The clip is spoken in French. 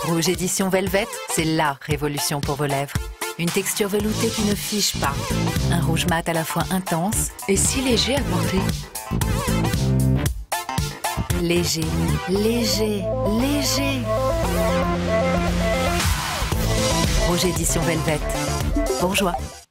Rouge édition Velvet, c'est la révolution pour vos lèvres. Une texture veloutée qui ne fiche pas. Un rouge mat à la fois intense et si léger à porter. Léger, léger, léger. Rouge édition Velvet. Bourjois.